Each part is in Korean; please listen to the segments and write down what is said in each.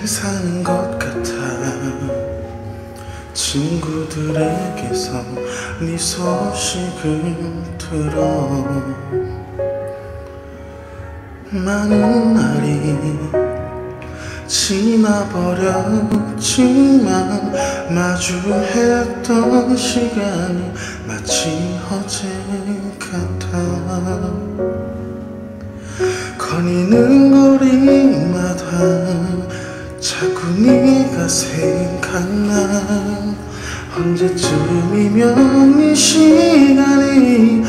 사는 것 같아. 친구들에게서 네 소식을 들어 많은 날이 지나버렸지만 마주했던 시간이 마치 어제 같아. 거니는 거리마다 자꾸 네가 생각나. 언제쯤이면 이 시간이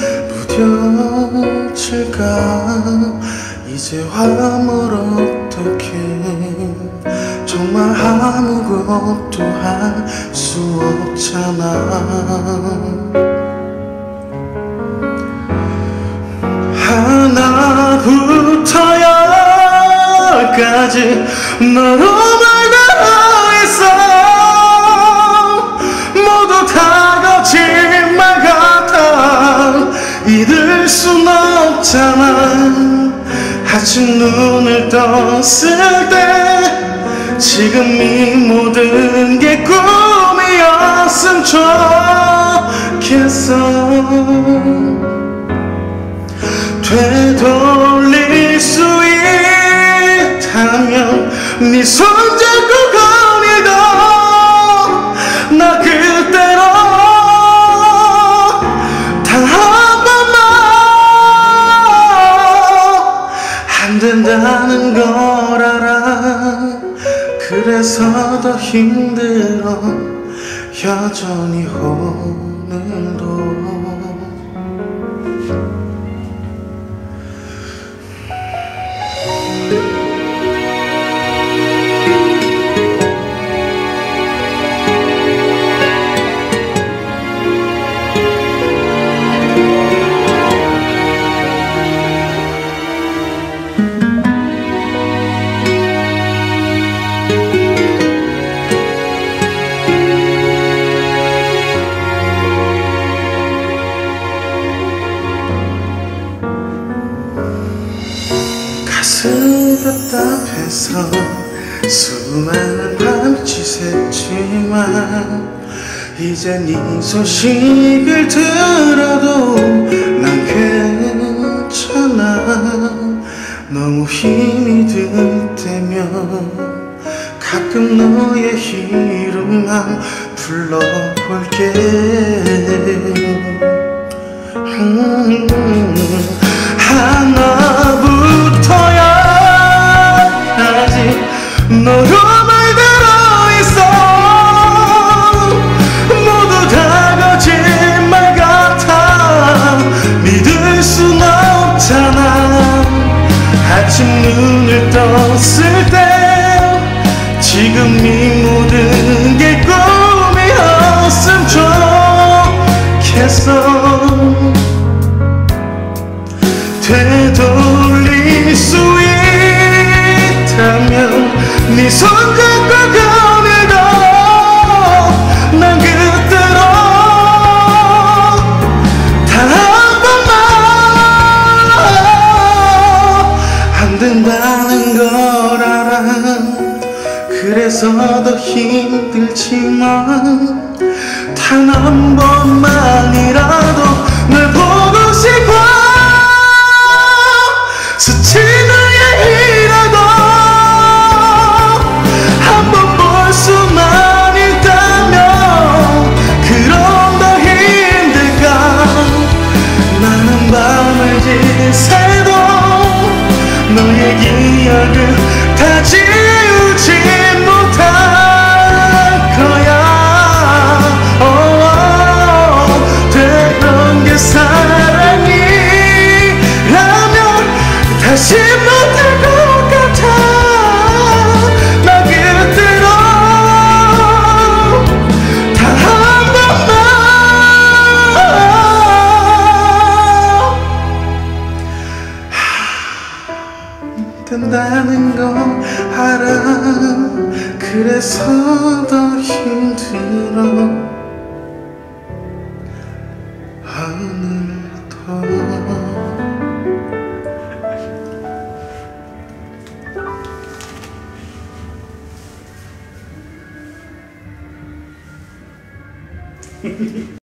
무뎌질까. 이제와 뭘 어떡해. 정말 아무것도 할 수 없잖아. 하나부터 열까지 너로 말다가 있어. 모두 다 거짓말 같아. 잊을 순 없잖아. 아직 눈을 떴을 때 지금 이 모든 게 꿈이었으면 좋겠어. 되돌릴 수 있다면 네 손잡고 거닐던 나 그대로 단 한 번만. 안 된다는 걸 알아. 그래서 더 힘들어 여전히 오늘도. 가슴이 답답해서 수많은 밤이 지샜지만 이제 네 소식을 들어도 난 괜찮아. 너무 힘이 들 때면 가끔 너의 이름만 불러볼게. 하나부터 열까지 너로 말대로 있어. 모두 다 거짓말 같아. 믿을 순 없잖아. 아침 눈을 떴을 때 지금 이 모든 게 꿈이었으면 좋겠어. 되돌릴 수 있다면 네 손잡고 거닐던 난 그대로 단 한 번만. 안 된다는 걸 알아. 그래서 더 힘들지만 단 한 번만이라도 널 보고 싶어. 스친 후에이라도 한 번 볼 수만 있다면 그럼 더 힘들까. 나는 밤을 지새도 너의 기억을 다 지우지 못할 거야. 되던 게 사랑이라면 다시 못할 것 같아. 나 그대로 단 한 번만. 된다는 걸 알아. 그래서 더 힘들어 오늘도.